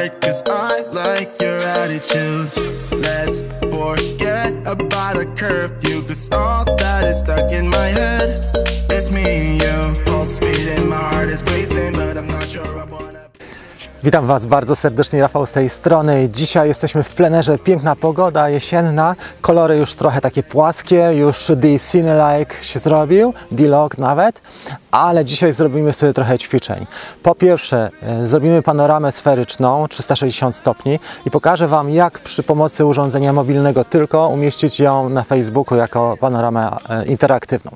right, 'cause I like your attitude. Let's forget about a curfew, 'cause all that is stuck in my head. It's me and you, both speed and my heart is racing, but I'm not sure I wanna. Witam Was bardzo serdecznie, Rafał z tej strony. Dzisiaj jesteśmy w plenerze, piękna pogoda jesienna, kolory już trochę takie płaskie, już The Cine-like się zrobił, D-Log nawet, ale dzisiaj zrobimy sobie trochę ćwiczeń. Po pierwsze zrobimy panoramę sferyczną 360 stopni i pokażę Wam, jak przy pomocy urządzenia mobilnego tylko umieścić ją na Facebooku jako panoramę interaktywną.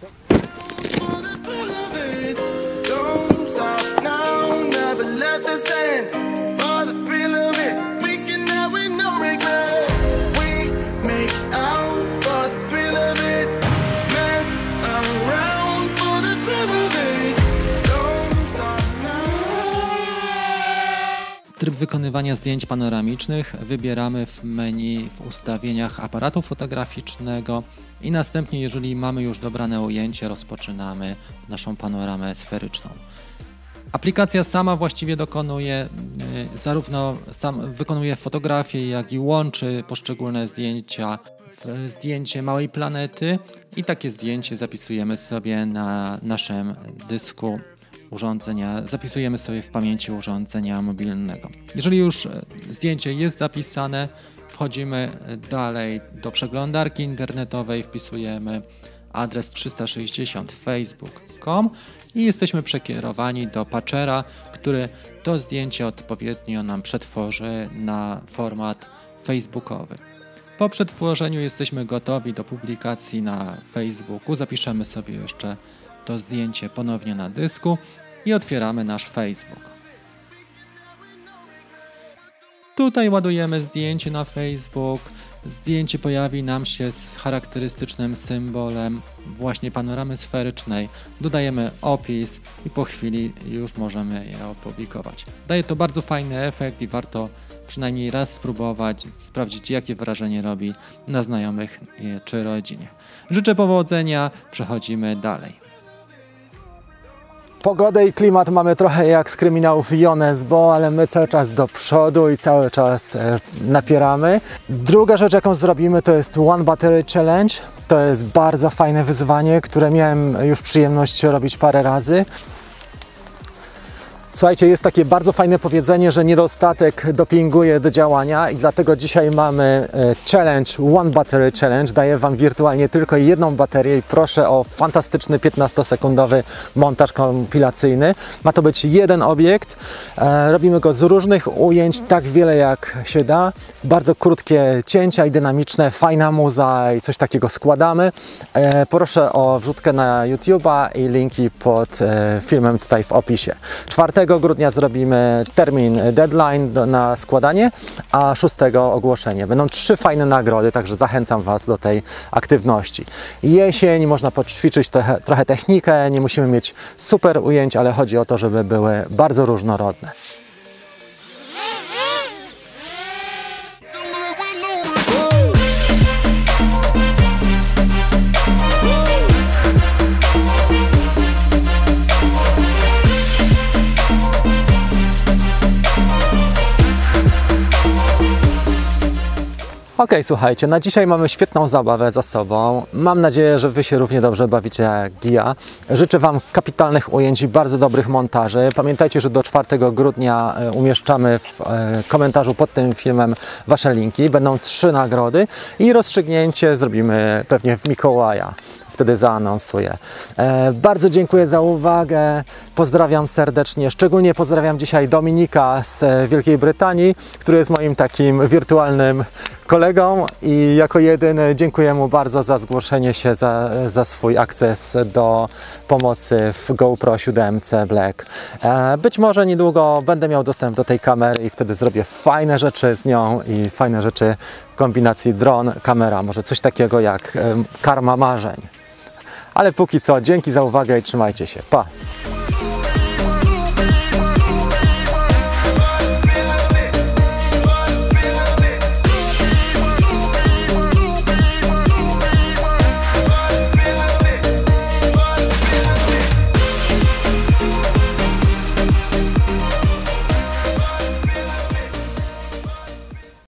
Tryb wykonywania zdjęć panoramicznych wybieramy w menu w ustawieniach aparatu fotograficznego i następnie, jeżeli mamy już dobrane ujęcie, rozpoczynamy naszą panoramę sferyczną. Aplikacja sama właściwie wykonuje fotografię, jak i łączy poszczególne zdjęcia w zdjęcie małej planety i takie zdjęcie zapisujemy sobie na naszym dysku urządzenia, zapisujemy sobie w pamięci urządzenia mobilnego. Jeżeli już zdjęcie jest zapisane, wchodzimy dalej do przeglądarki internetowej, wpisujemy adres 360 facebook.com i jesteśmy przekierowani do patchera, który to zdjęcie odpowiednio nam przetworzy na format facebookowy. Po przetworzeniu jesteśmy gotowi do publikacji na Facebooku. Zapiszemy sobie jeszcze to zdjęcie ponownie na dysku i otwieramy nasz Facebook. Tutaj ładujemy zdjęcie na Facebook. Zdjęcie pojawi nam się z charakterystycznym symbolem właśnie panoramy sferycznej. Dodajemy opis i po chwili już możemy je opublikować. Daje to bardzo fajny efekt i warto przynajmniej raz spróbować, sprawdzić, jakie wrażenie robi na znajomych czy rodzinie. Życzę powodzenia, przechodzimy dalej. Pogodę i klimat mamy trochę jak z kryminałów Jonesbo, ale my cały czas do przodu i cały czas napieramy. Druga rzecz, jaką zrobimy, to jest One Battery Challenge. To jest bardzo fajne wyzwanie, które miałem już przyjemność robić parę razy. Słuchajcie, jest takie bardzo fajne powiedzenie, że niedostatek dopinguje do działania i dlatego dzisiaj mamy challenge, One Battery Challenge. Daję Wam wirtualnie tylko jedną baterię i proszę o fantastyczny 15-sekundowy montaż kompilacyjny. Ma to być jeden obiekt. Robimy go z różnych ujęć, tak wiele jak się da. Bardzo krótkie cięcia i dynamiczne, fajna muza i coś takiego składamy. Proszę o wrzutkę na YouTube'a i linki pod filmem tutaj w opisie. 4 grudnia zrobimy termin deadline na składanie, a 6 ogłoszenie. Będą 3 fajne nagrody, także zachęcam Was do tej aktywności. Jesień, można poćwiczyć trochę technikę, nie musimy mieć super ujęć, ale chodzi o to, żeby były bardzo różnorodne. Ok, słuchajcie, na dzisiaj mamy świetną zabawę za sobą. Mam nadzieję, że Wy się równie dobrze bawicie jak ja. Życzę Wam kapitalnych ujęć i bardzo dobrych montaży. Pamiętajcie, że do 4 grudnia umieszczamy w komentarzu pod tym filmem Wasze linki. Będą 3 nagrody i rozstrzygnięcie zrobimy pewnie w Mikołaja. Wtedy zaanonsuję. Bardzo dziękuję za uwagę, pozdrawiam serdecznie, szczególnie pozdrawiam dzisiaj Dominika z Wielkiej Brytanii, który jest moim takim wirtualnym kolegą i jako jedyny dziękuję mu bardzo za zgłoszenie się, za swój akces do pomocy w GoPro 7C Black. Być może niedługo będę miał dostęp do tej kamery i wtedy zrobię fajne rzeczy z nią i fajne rzeczy w kombinacji dron, kamera, może coś takiego jak karma marzeń. Ale póki co, dzięki za uwagę i trzymajcie się. Pa!